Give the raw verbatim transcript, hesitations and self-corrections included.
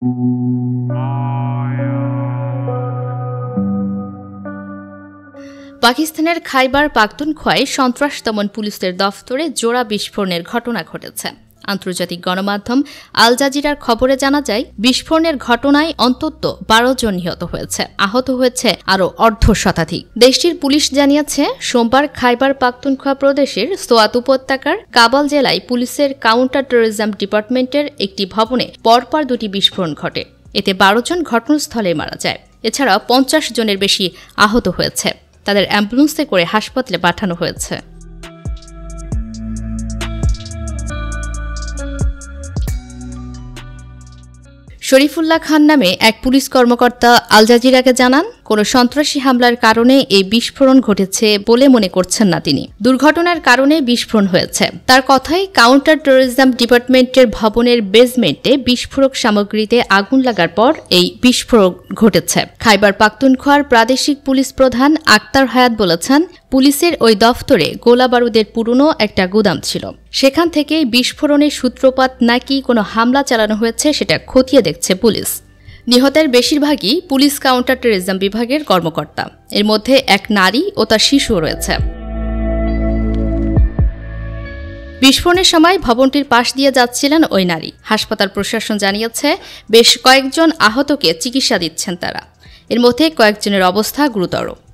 পাকিস্তানের খাইবার পাখতুনখোয়ায় সন্ত্রাস দমন পুলিশের দফতরে জোড়া বিস্ফোরণের ঘটনা ঘটেছে। আন্তর্জাতিক গণমাধ্যম আল জাজিরার খবরে জানা যায়, বিস্ফোরণের ঘটনায় অন্তত বারো জন নিহত হয়েছে, আহত হয়েছে আরও অর্ধ শতাধিক। দেশটির পুলিশ জানিয়েছে, সোমবার খাইবার পাখতুনখোয়া প্রদেশের সোয়াত উপত্যকার কাবাল জেলায় পুলিশের কাউন্টার টেরোরিজম ডিপার্টমেন্টের একটি ভবনে পরপর দুটি বিস্ফোরণ ঘটে। এতে বারো জন ঘটনাস্থলে মারা যায়। এছাড়া পঞ্চাশ জনের বেশি আহত হয়েছে। তাদের অ্যাম্বুলেন্সে করে হাসপাতালে পাঠানো হয়েছে। শরীফুল্লাহ খান নামে এক পুলিশ কর্মকর্তা আল জাজিরাকে জানান, কোনো সন্ত্রাসী হামলার কারণে এই বিস্ফোরণ ঘটেছে বলে মনে করছেন না তিনি। দুর্ঘটনার কারণে বিস্ফোরণ হয়েছে। তার কথায়, কাউন্টার টেরোরিজম ডিপার্টমেন্টের ভবনের বেসমেন্টে বিস্ফোরক সামগ্রীতে আগুন লাগার পর এই বিস্ফোরণ ঘটেছে। খাইবার পাখতুনখোয়ার প্রাদেশিক পুলিশ প্রধান আক্তার হায়াত বলেছেন, পুলিশের ওই দফতরে গোলা বারুদের পুরনো একটা গুদাম ছিল। সেখান থেকে বিস্ফোরণের সূত্রপাত নাকি কোনো হামলা চালানো হয়েছে সেটা খতিয়ে দেখছে পুলিশ। নিহতের বেশিরভাগই পুলিশ কাউন্টার টেরোরিজম বিভাগের কর্মকর্তা। এর মধ্যে এক নারী ও তার শিশুও রয়েছে। বিস্ফোরণের সময় ভবনটির পাশ দিয়ে যাচ্ছিলেন ওই নারী। হাসপাতাল প্রশাসন জানিয়েছে, বেশ কয়েকজন আহতকে চিকিৎসা দিচ্ছেন তারা। এর মধ্যে কয়েকজনের অবস্থা গুরুতর।